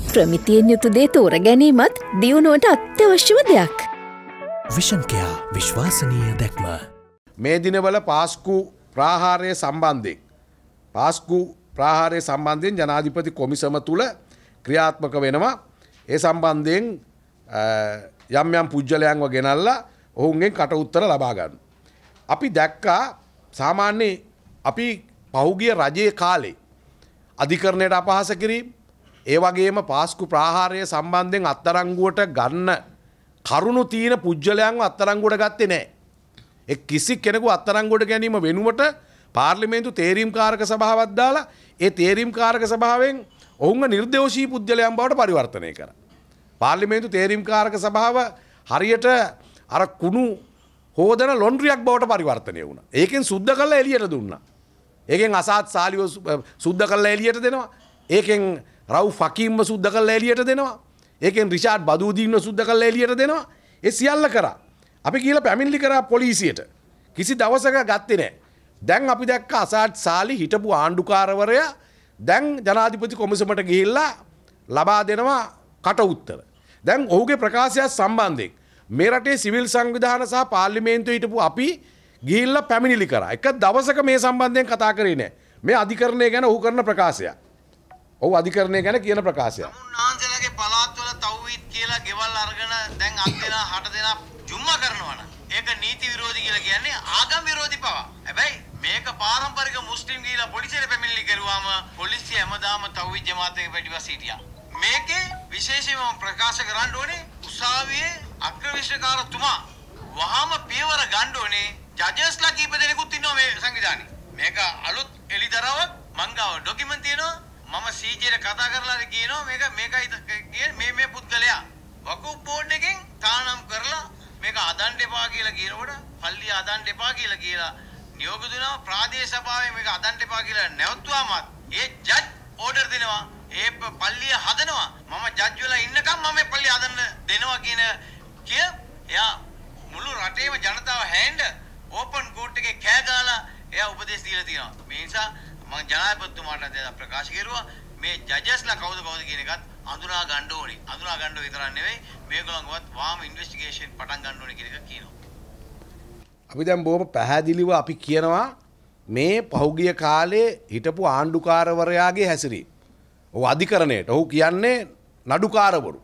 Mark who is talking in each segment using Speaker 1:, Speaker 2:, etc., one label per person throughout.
Speaker 1: ප්‍රමිතියෙන් යුතු දේ තෝර ගැනීමත් දියුණුවට අත්‍යවශ්‍යම දෙයක්.
Speaker 2: විෂන් කෙයා විශ්වාසනීය දැක්ම.
Speaker 3: මේ දිනවල පාස්කු ප්‍රාහාරය සම්බන්ධයෙන් ජනාධිපති කොමිසම තුල ක්‍රියාත්මක වෙනවා. ඒ සම්බන්ධයෙන් යම් පුජ්‍යලයන්ව ගෙනල්ලා ඔවුන්ගෙන් කට උත්තර ලබා ගන්න. අපි දැක්කා සාමාන්‍ය අපි පහුගිය රජයේ කාලේ අධිකරණයට අපහාස කිරීම ඒ වගේම පාස්කු ප්‍රාහාරය සම්බන්ධයෙන් අත්අඩංගුවට ගන්න කරුණු තියෙන පුජ්‍යලයන්ව අත්අඩංගුවට ගත්තේ නැහැ. ඒ කිසි කෙනෙකු අත්අඩංගුවට ගැනීම වෙනුවට පාර්ලිමේන්තු තේරීම්කාරක සභාවක් දාලා ඒ තේරීම්කාරක සභාවෙන් ඔවුන්ව නිර්දෝෂී පුජ්‍යලයන් බවට පරිවර්තනය කරා. පාර්ලිමේන්තු තේරීම්කාරක සභාව හරියට අර කුණු හෝදන ලොන්ඩ්‍රියක් බවට පරිවර්තනය වුණා. ඒකෙන් සුද්ධ කරලා එළියට දුන්නා. ඒකෙන් අසාත් සාලිව සුද්ධ කරලා එළියට දෙනවා. ඒකෙන් රව් ෆකීම්ව සුද්ධ කරලා එළියට දෙනවා. ඒකෙන් රිෂාඩ් බදූදීන්ව සුද්ධ කරලා එළියට දෙනවා. ඒ සියල්ල කරා. අපි කියලා පැමිණිලි කරා පොලිසියට. කිසි දවසක ගත්තේ නැහැ. දැන් අපි දැක්ක අසාත් සාලි හිටපු ආණ්ඩුකාරවරයා දැන් ජනාධිපති කොමිසමට ගිහිල්ලා ලබා දෙනවා කට උත්තර. දැන් ඔහුගේ ප්‍රකාශය සම්බන්ධයෙන් මේ රටේ සිවිල් සංවිධාන සහ පාර්ලිමේන්තුවේ හිටපු අපි ගිහිල්ලා පැමිණිලි කරා. එක දවසක මේ සම්බන්ධයෙන් කතා කරේ නැහැ. මේ අධිකරණය ගැන ඔහු කරන ප්‍රකාශයක්. ඔහු අධිකරණය ගැන කියන ප්‍රකාශයක්.
Speaker 4: මුන්නාන්සලගේ පළාත්වල තව්විත් කියලා ගෙවල් අරගෙන දැන් 8 දෙනා 8 දෙනා ජුම්මා කරනවා නම් ඒක නීති විරෝධී කියලා කියන්නේ ආගම් විරෝධී පවා. හැබැයි මේක පාරම්පරික මුස්ලිම් ගිහිලා පොලිසියට පැමිණිලි කරුවාම පොලිසිය හැමදාම තව්විත් ජමාතේ පිටිපස්ස හිටියා. මේකේ විශේෂයෙන්ම ප්‍රකාශ කරන්න ඕනේ උසාවියේ අග්‍රවිශ්වකාරතුමා වහාම පියවර ගන්න ඕනේ. ජජස්ලා කීප දෙනෙකුත් ඉන්නවා මේ සංවිධානයේ. මේක අලුත් එලිදරාවක් මං ගාව ඩොකියුමන්ට් තියෙනවා. මම සීජේට කතා කරලා කියනවා මේකයි මේ පුද්ගලයා වකුප් බෝඩ් එකෙන් තානම් කරලා මේක අදන්න එපා කියලා කියනකොට පල්ලිය අදන්න එපා කියලා නියෝග දුනවා. ප්‍රාදේශ සභාවේ මේක අදන්න එපා කියලා නැවතුවාමත් ඒ ජජ් ඕඩර් දෙනවා. ඒ පල්ලිය හදනවා. මම ජජ් වෙලා ඉන්නකම් මම මේ පල්ලිය හදන්න දෙනවා කියන එයා මුළු රටේම ජනතාව හැන්ඩ ඕපන් කෝට් එකේ කෑ ගාලා එයා උපදෙස් දීලා තියෙනවා. මේ නිසා මම ජනාධිපතිතුමාට ප්‍රකාශ කරුවා මේ ජජස්ලා කවුද කියන එකත් අඳුනා ගන්න ඕනේ. අඳුනා ගන්න විතරක් නෙවෙයි මේගොල්ලන්ගවත් වාම ඉන්වෙස්ටිගේෂන් පටන් ගන්න ඕනේ කියන එක කියනවා.
Speaker 3: අපි දැන් බොහොම පැහැදිලිව අපි කියනවා මේ පහුගිය කාලේ හිටපු ආණ්ඩුකාරවරයාගේ හැසිරීම. ඔහු අධිකරණයට ඔහු කියන්නේ නඩුකාරවරු.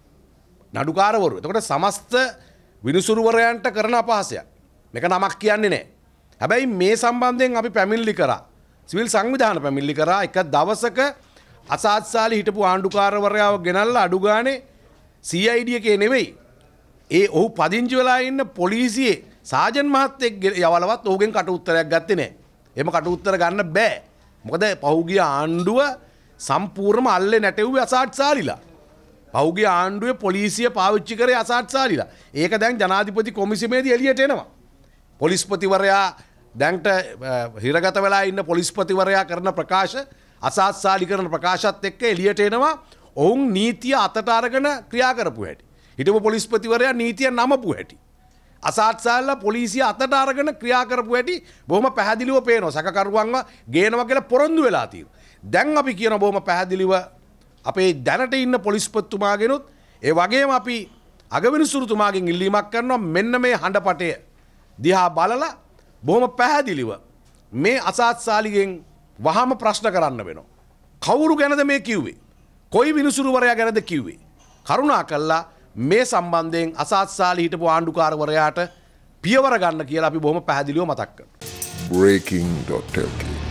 Speaker 3: එතකොට සමස්ත විනිසුරුවරයන්ට කරන අපහාසයක්. මේක නමක් කියන්නේ නැහැ. හැබැයි මේ සම්බන්ධයෙන් අපි පැමිණිලි කරා. සිවිල් සංවිධාන පැමිණිලි කරා. එක දවසක අසාත්සාලි හිටපු ආණ්ඩුකාරවරයාව ගෙනල්ලා අඩු ගානේ CID එකේ නෙවෙයි. ඔහු පදිංචි වෙලා ඉන්න පොලිසියේ සාජන් මහත්තයෙක් යවලවත් ඔහුගෙන් කට උත්තරයක් ගත්තේ නැහැ. එහෙම කට උත්තර ගන්න බෑ. මොකද පහුගිය ආණ්ඩුව සම්පූර්ණයෙන්ම අල්ලේ නැටෙව්වේ අසාත්සාලිලා. පහුගිය ආණ්ඩුවේ පොලිසිය පාවිච්චි කරේ අසාත්සාලිලා. ඒක දැන් ජනාධිපති කොමිසමේදී එළියට එනවා. පොලිස්පතිවරයා දැන්ට හිරගත වෙලා ඉන්න පොලිස්පතිවරයා කරන ප්‍රකාශ අසාත්සාලි කරන ප්‍රකාශත් එක්ක එළියට එනවා. ඔවුන් නීතිය අතට අරගෙන ක්‍රියා කරපු හැටි. හිටපු පොලිස්පතිවරයා නීතිය නමපු හැටි. අසාත්සාලලා පොලිසිය අතට අරගෙන ක්‍රියා කරපු හැටි බොහොම පැහැදිලිව පේනවා. සැකකරුවන්ව ගේනවා කියලා පොරොන්දු වෙලා තියෙනවා. දැන් අපි කියන බොහොම පැහැදිලිව අපේ දැනට ඉන්න පොලිස්පතිතුමාගෙනුත් ඒ වගේම අපි අගවිනිසුරුතුමාගෙන් ඉල්ලීමක් කරනවා මෙන්න මේ හඬපටය දිහා බලලා බොහොම පැහැදිලිව මේ අසාත්සාලිගෙන් වහාම ප්‍රශ්න කරන්න වෙනවා. කවුරු ගැනද මේ කිව්වේ? කොයි විනිසුරුවරයා ගැනද කිව්වේ? කරුණාකරලා මේ සම්බන්ධයෙන් අසාත්සාලි හිටපු ආණ්ඩුකාරවරයාට පියවර ගන්න කියලා අපි බොහොම පැහැදිලිව මතක් කරනවා.
Speaker 5: breaking.lk